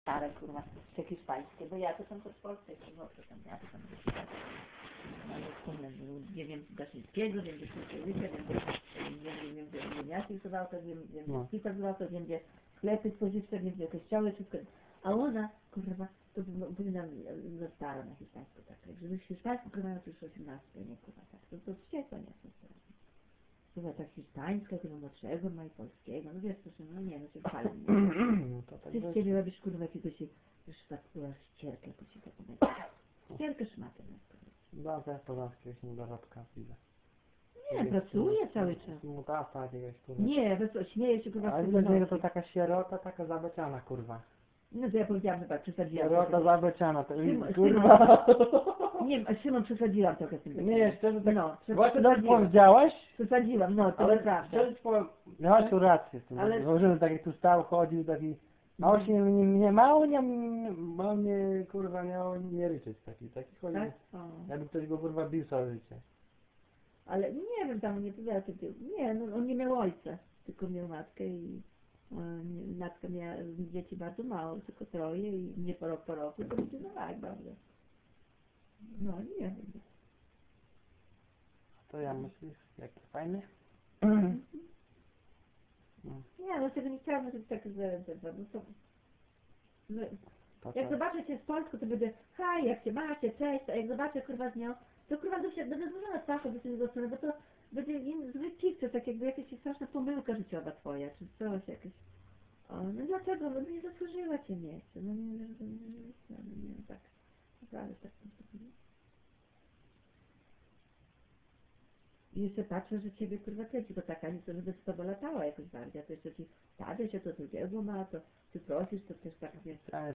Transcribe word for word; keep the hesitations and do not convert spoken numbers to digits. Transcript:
stare, kurwa, te hiszpańskie, bo ja to tam to w Polsce, kurwa, to tam, ja to tam ale wspólne, nie wiem Daszyńskiego, wiem Daszyńskiego, wiem wiem wiem wiem wiem Jacek Suwałka, wiem wiem No. Pita Suwałka, wiem gdzie sklepy spożywcze, wiem gdzie kościoły, wszystko. A ona, kurwa, to powinna za stara na hiszpańsku tak, żeby hiszpańsku kurwa to już osiemnastkę, nie kurwa tak, to to wściekła nie są. Chyba tak hiszpańska, chyba młodszego ma i polskiego, no wiesz co, no nie, no się chwalę. No to tak Ty z jest. ciebie robisz kurwa jakiegoś, już tak była ścierkę, po ci tak będzie. Ścierkę szmatę. No to jest porządku, już nie do Radka widzę. Nie, pracuje cały czas. Mutasa jakiegoś kurwa. Nie, we co, śmieje się kurwa Ale w widać, że to nocy. taka sierota, taka zabeciana kurwa. No to ja powiedziałam, że tak, przesadziłam. Sierota trochę. zabeciana, to Szymon- kurwa. Nie, a Szymon przesadziłam trochę z tym. Nie, szczerze tak, No, prze- właśnie tak przesadziłam. powiedziałeś, Przesadziłam, no, to ale jest prawda. szczerze ci powiem, miałeś tu rację z tym, Ale- założyłem taki tu stał, chodził taki, mało się nie, nie, mało nie, mało mnie kurwa miało nie ryczyć taki, taki chodził, Tak? O. jakby ktoś go kurwa bił całe życie. Ale nie wiem, tam nie powiedziała, czy ty... Nie, no on nie miał ojca, tylko miał matkę i e, nie- matka miała dzieci bardzo mało, tylko troje i nie po rok po roku, to zdecydowała bardzo. No, nie wiem. To ja myślisz, jaki fajny? No, Nie, no tego nie chciałam, żeby tak zarejestrować, no to... No, to jak co? zobaczę cię z Polsku, to będę, hej, jak się macie, cześć, a jak zobaczę kurwa z nią, to kurwa będę będę złożona twarzą do tego strony, bo to będzie in- zły picture, tak jakby jakaś straszna pomyłka życiowa twoja, czy coś jakieś. O, no dlaczego? No nie zasłużyła cię mieć, no nie, nie, nie, nie, nie, nie, nie tak, naprawdę tak. I jeszcze patrzę, że ciebie kurwa kręci, bo taka nie to, żeby z tobą latała jakoś bardziej, a to jeszcze ci, Tadek się to drugiego ma, to ty prosisz, to też tak wiesz.